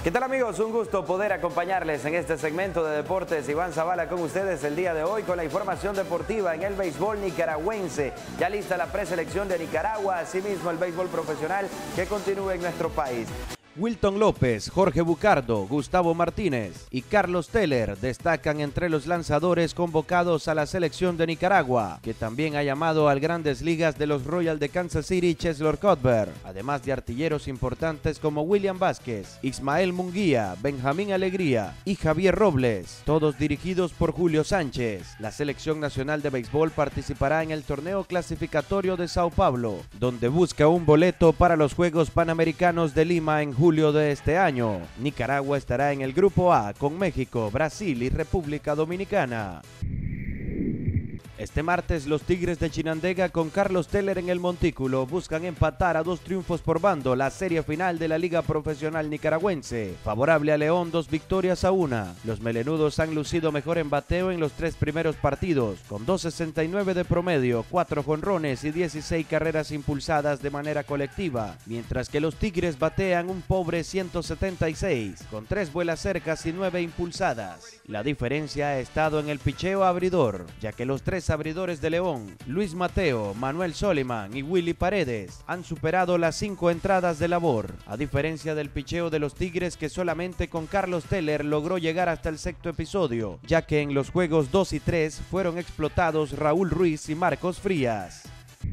¿Qué tal, amigos? Un gusto poder acompañarles en este segmento de deportes. Iván Zavala con ustedes el día de hoy con la información deportiva en el béisbol nicaragüense. Ya lista la preselección de Nicaragua, asimismo el béisbol profesional que continúa en nuestro país. Wilton López, Jorge Bucardo, Gustavo Martínez y Carlos Teller destacan entre los lanzadores convocados a la selección de Nicaragua, que también ha llamado al Grandes Ligas de los Royals de Kansas City, Cheslor Cuthbert, además de artilleros importantes como William Vázquez, Ismael Munguía, Benjamín Alegría y Javier Robles, todos dirigidos por Julio Sánchez. La selección nacional de béisbol participará en el torneo clasificatorio de Sao Paulo, donde busca un boleto para los Juegos Panamericanos de Lima en julio de este año. Nicaragua estará en el grupo A con México, Brasil y República Dominicana. Este martes los Tigres de Chinandega con Carlos Teller en el montículo buscan empatar a 2 triunfos por bando la serie final de la Liga Profesional Nicaragüense. Favorable a León, 2 victorias a 1. Los melenudos han lucido mejor en bateo en los 3 primeros partidos, con 2.69 de promedio, 4 jonrones y 16 carreras impulsadas de manera colectiva, mientras que los Tigres batean un pobre 176, con 3 vuelas cercas y 9 impulsadas. La diferencia ha estado en el picheo abridor, ya que los 3 abridores de León, Luis Mateo, Manuel Soliman y Willy Paredes, han superado las 5 entradas de labor, a diferencia del picheo de los Tigres, que solamente con Carlos Teller logró llegar hasta el 6º episodio, ya que en los juegos 2 y 3 fueron explotados Raúl Ruiz y Marcos Frías.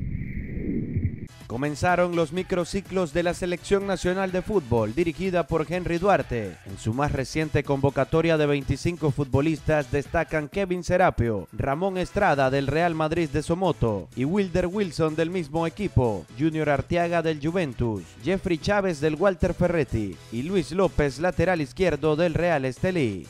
Comenzaron los microciclos de la Selección Nacional de Fútbol, dirigida por Henry Duarte. En su más reciente convocatoria de 25 futbolistas destacan Kevin Serapio, Ramón Estrada del Real Madrid de Somoto y Wilder Wilson del mismo equipo, Junior Arteaga del Juventus, Jeffrey Chávez del Walter Ferretti y Luis López, lateral izquierdo del Real Estelí.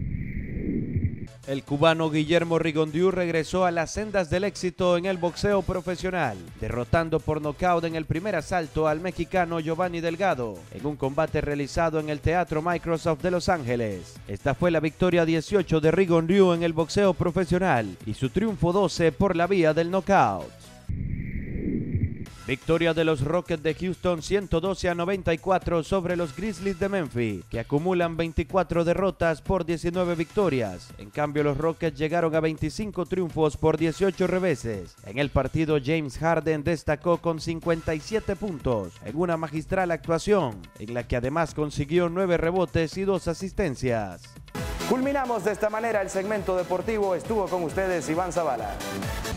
El cubano Guillermo Rigondeaux regresó a las sendas del éxito en el boxeo profesional, derrotando por nocaut en el primer asalto al mexicano Giovanni Delgado, en un combate realizado en el Teatro Microsoft de Los Ángeles. Esta fue la victoria 18 de Rigondeaux en el boxeo profesional y su triunfo 12 por la vía del nocaut. Victoria de los Rockets de Houston 112-94 sobre los Grizzlies de Memphis, que acumulan 24 derrotas por 19 victorias. En cambio, los Rockets llegaron a 25 triunfos por 18 reveses. En el partido, James Harden destacó con 57 puntos en una magistral actuación, en la que además consiguió 9 rebotes y 2 asistencias. Culminamos de esta manera el segmento deportivo. Estuvo con ustedes Iván Zavala.